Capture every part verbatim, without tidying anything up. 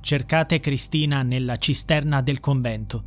Cercate Cristina nella cisterna del convento.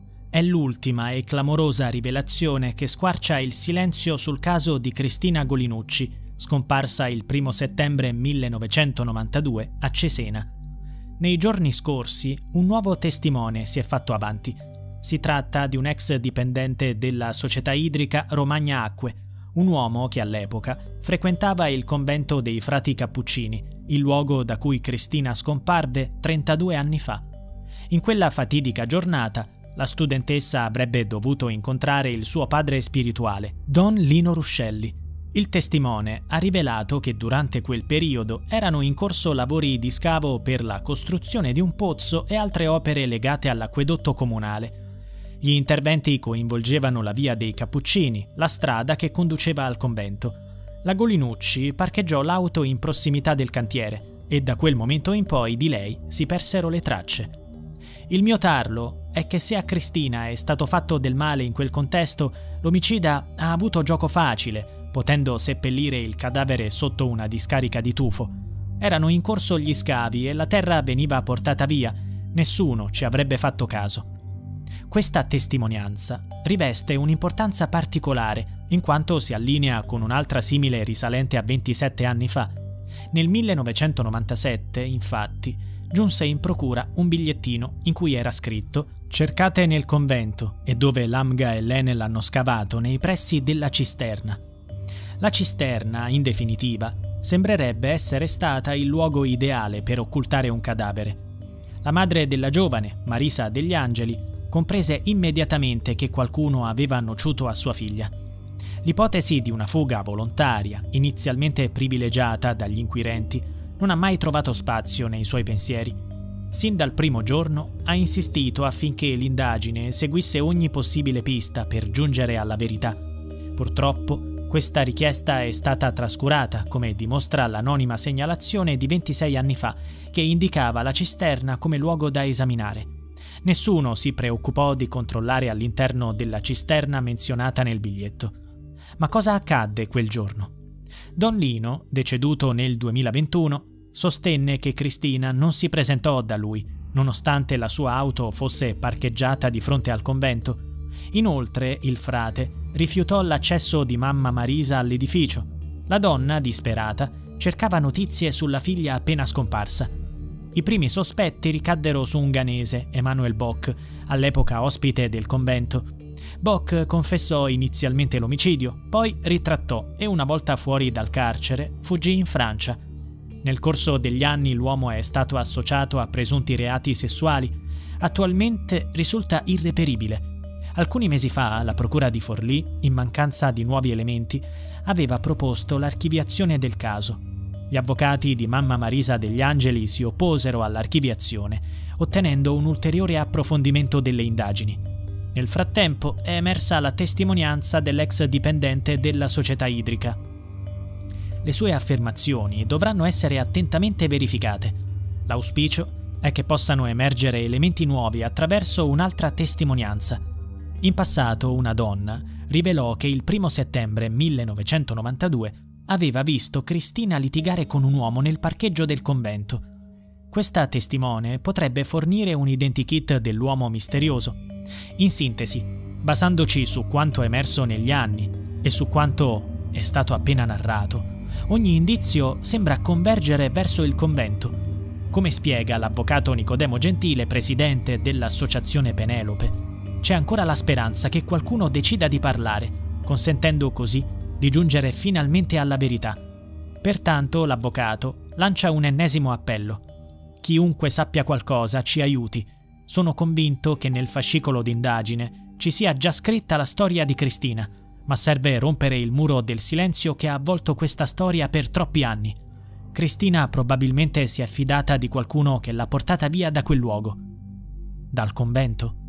È l'ultima e clamorosa rivelazione che squarcia il silenzio sul caso di Cristina Golinucci, scomparsa il primo settembre millenovecentonovantadue a Cesena. Nei giorni scorsi un nuovo testimone si è fatto avanti. Si tratta di un ex dipendente della società idrica Romagna Acque, un uomo che all'epoca frequentava il convento dei frati Cappuccini, il luogo da cui Cristina scomparve trentadue anni fa. In quella fatidica giornata, la studentessa avrebbe dovuto incontrare il suo padre spirituale, Don Lino Ruscelli. Il testimone ha rivelato che durante quel periodo erano in corso lavori di scavo per la costruzione di un pozzo e altre opere legate all'acquedotto comunale. Gli interventi coinvolgevano la via dei Cappuccini, la strada che conduceva al convento. La Golinucci parcheggiò l'auto in prossimità del cantiere e da quel momento in poi di lei si persero le tracce. Il mio tarlo è che se a Cristina è stato fatto del male in quel contesto, l'omicida ha avuto gioco facile, potendo seppellire il cadavere sotto una discarica di tufo. Erano in corso gli scavi e la terra veniva portata via. Nessuno ci avrebbe fatto caso. Questa testimonianza riveste un'importanza particolare, in quanto si allinea con un'altra simile risalente a ventisette anni fa. Nel millenovecentonovantasette, infatti, giunse in procura un bigliettino in cui era scritto «Cercate nel convento» e dove l'Amga e l'Enel hanno scavato nei pressi della cisterna. La cisterna, in definitiva, sembrerebbe essere stata il luogo ideale per occultare un cadavere. La madre della giovane, Marisa Degli Angeli, comprese immediatamente che qualcuno aveva nociuto a sua figlia. L'ipotesi di una fuga volontaria, inizialmente privilegiata dagli inquirenti, non ha mai trovato spazio nei suoi pensieri. Sin dal primo giorno ha insistito affinché l'indagine seguisse ogni possibile pista per giungere alla verità. Purtroppo, questa richiesta è stata trascurata, come dimostra l'anonima segnalazione di ventisei anni fa, che indicava la cisterna come luogo da esaminare. Nessuno si preoccupò di controllare all'interno della cisterna menzionata nel biglietto. Ma cosa accadde quel giorno? Don Lino, deceduto nel duemilaventuno, sostenne che Cristina non si presentò da lui, nonostante la sua auto fosse parcheggiata di fronte al convento. Inoltre, il frate rifiutò l'accesso di mamma Marisa all'edificio. La donna, disperata, cercava notizie sulla figlia appena scomparsa. I primi sospetti ricaddero su un ghanese, Emanuel Bock, all'epoca ospite del convento. Bock confessò inizialmente l'omicidio, poi ritrattò e una volta fuori dal carcere fuggì in Francia. Nel corso degli anni l'uomo è stato associato a presunti reati sessuali. Attualmente risulta irreperibile. Alcuni mesi fa la procura di Forlì, in mancanza di nuovi elementi, aveva proposto l'archiviazione del caso. Gli avvocati di mamma Marisa Degli Angeli si opposero all'archiviazione, ottenendo un ulteriore approfondimento delle indagini. Nel frattempo è emersa la testimonianza dell'ex dipendente della società idrica. Le sue affermazioni dovranno essere attentamente verificate. L'auspicio è che possano emergere elementi nuovi attraverso un'altra testimonianza. In passato una donna rivelò che il primo settembre millenovecentonovantadue aveva visto Cristina litigare con un uomo nel parcheggio del convento. Questa testimone potrebbe fornire un identikit dell'uomo misterioso. In sintesi, basandoci su quanto emerso negli anni e su quanto è stato appena narrato, ogni indizio sembra convergere verso il convento. Come spiega l'avvocato Nicodemo Gentile, presidente dell'associazione Penelope, c'è ancora la speranza che qualcuno decida di parlare, consentendo così di giungere finalmente alla verità. Pertanto l'avvocato lancia un ennesimo appello. Chiunque sappia qualcosa ci aiuti. Sono convinto che nel fascicolo d'indagine ci sia già scritta la storia di Cristina, ma serve rompere il muro del silenzio che ha avvolto questa storia per troppi anni. Cristina probabilmente si è fidata di qualcuno che l'ha portata via da quel luogo. Dal convento.